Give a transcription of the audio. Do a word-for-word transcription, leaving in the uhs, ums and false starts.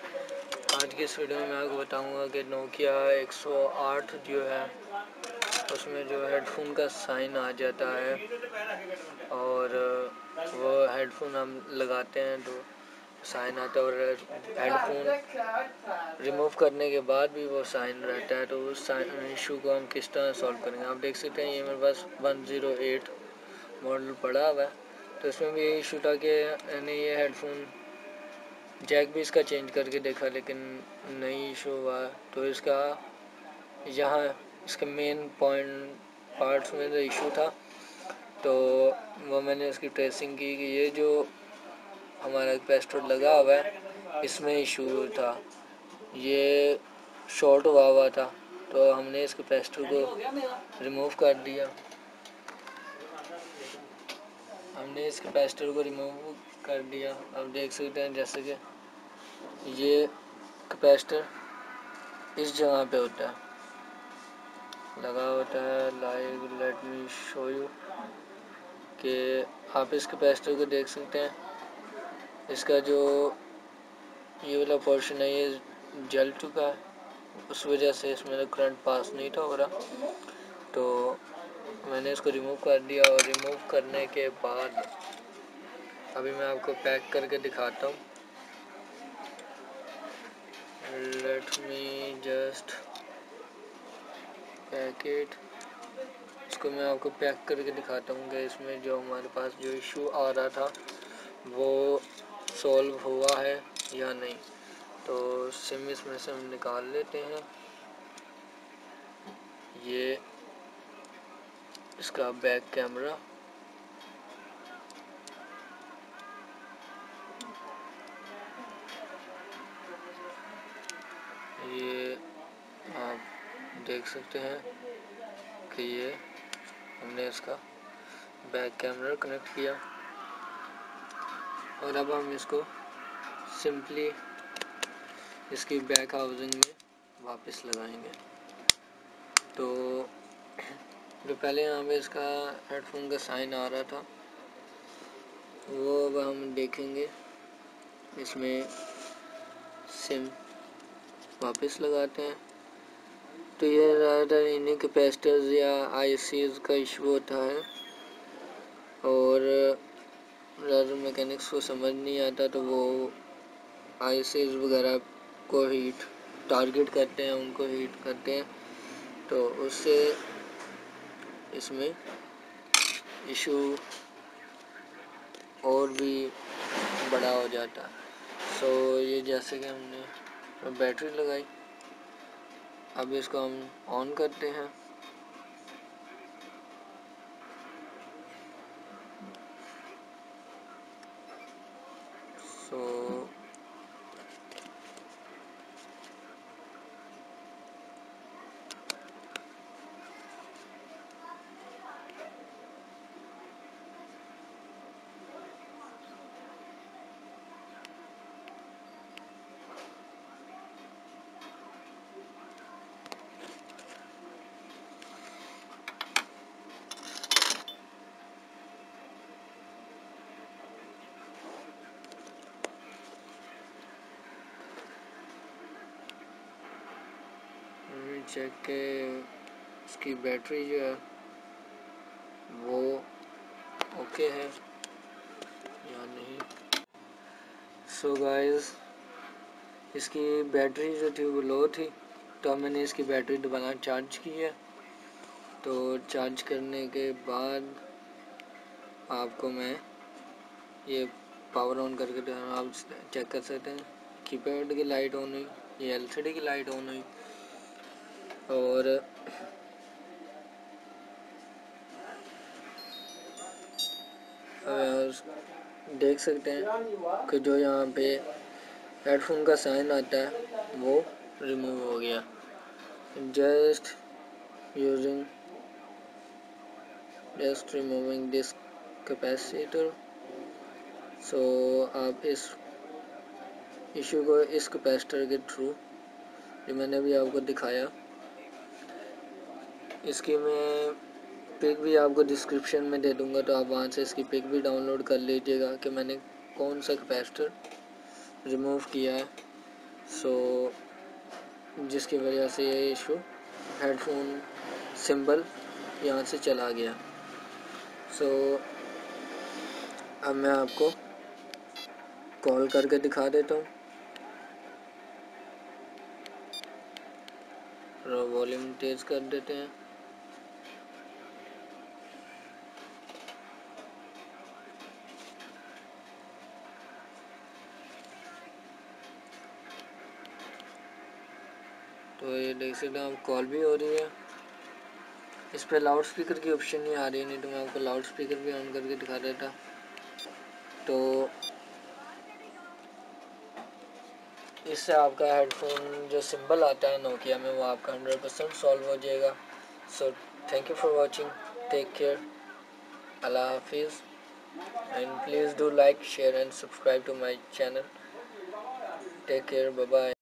आज की इस वीडियो में मैं आपको बताऊंगा कि नोकिया एक सौ आठ जो है उसमें जो हेडफोन का साइन आ जाता है और वो हेडफोन हम लगाते हैं तो साइन आता है, और हेडफोन रिमूव करने के बाद भी वो साइन रहता है। तो उस इशू को हम किस तरह सॉल्व करेंगे, आप देख सकते हैं ये मेरे पास वन ज़ीरो एट मॉडल पड़ा हुआ है। तो इसमें भी यही इशू था कि मैंने ये हेडफोन जैक भी इसका चेंज करके देखा लेकिन नहीं इशू हुआ। तो इसका यहाँ इसके मेन पॉइंट पार्ट्स में जो इशू था तो वो मैंने इसकी ट्रेसिंग की कि ये जो हमारा कैपेसिटर लगा हुआ है इसमें इशू था, ये शॉर्ट हुआ हुआ था। तो हमने इस कैपेसिटर को रिमूव कर दिया हमने इस कैपेसिटर को रिमूव कर दिया अब देख सकते हैं जैसे कि ये कैपेसिटर इस जगह पे होता है लगा होता है। Like let me show you कि आप इस कैपेसिटर को देख सकते हैं, इसका जो ये वाला पोर्शन है ये जल चुका है, उस वजह से इसमें करंट पास नहीं था हो रहा। तो मैंने इसको रिमूव कर दिया और रिमूव करने के बाद अभी मैं आपको पैक करके दिखाता हूँ। Let me just pack it. इसको मैं आपको पैक करके दिखाता हूँ कि इसमें जो हमारे पास जो इशू आ रहा था वो सॉल्व हुआ है या नहीं। तो सिम इसमें से हम निकाल लेते हैं। ये इसका बैक कैमरा, ये आप देख सकते हैं कि ये हमने इसका बैक कैमरा कनेक्ट किया और अब हम इसको सिंपली इसकी बैक हाउसिंग में वापस लगाएंगे। तो जो पहले यहाँ पे इसका हेडफोन का साइन आ रहा था वो अब हम देखेंगे। इसमें सिम वापस लगाते हैं तो ये ज़्यादातर इन्हीं कैपेसिटर्स या आईसीज का इशू होता है और ज़्यादा मैकेनिक्स को समझ नहीं आता तो वो आईसीज वगैरह को हीट टारगेट करते हैं, उनको हीट करते हैं तो उससे इसमें इशू और भी बड़ा हो जाता है। सो ये जैसे कि हमने बैटरी लगाई, अब इसको हम ऑन करते हैं। सो चेक के इसकी बैटरी जो है वो ओके है या नहीं। सो गाइस इसकी बैटरी जो थी वो लो थी तो मैंने इसकी बैटरी दोबारा चार्ज की है। तो चार्ज करने के बाद आपको मैं ये पावर ऑन करके आप चेक कर सकते हैं। कीपैड की लाइट ऑन हुई, ये एलसीडी की लाइट ऑन हुई और देख सकते हैं कि जो यहाँ पे हेडफोन का साइन आता है वो रिमूव हो गया just using just removing this capacitor. So आप इस इशू को इस कैपेसिटर के थ्रू जो मैंने भी आपको दिखाया, इसकी मैं पिक भी आपको डिस्क्रिप्शन में दे दूंगा तो आप वहाँ से इसकी पिक भी डाउनलोड कर लीजिएगा कि मैंने कौन सा कैपेसिटर रिमूव किया है। सो जिसकी वजह से ये इशू हेडफोन सिंबल यहाँ से चला गया। सो अब मैं आपको कॉल करके दिखा देता हूँ। वॉल्यूम तेज़ कर देते हैं। तो ये देख सकते हैं आप, कॉल भी हो रही है। इस पर लाउड स्पीकर की ऑप्शन नहीं आ रही, नहीं तो मैं आपको लाउड स्पीकर भी ऑन करके दिखा देता। तो इससे आपका हेडफोन जो सिंबल आता है नोकिया में वो आपका हंड्रेड परसेंट सॉल्व हो जाएगा। So thank you for watching, take care, अल्लाह हाफिज़, and please do like, share and subscribe to my channel. Take care, bye bye.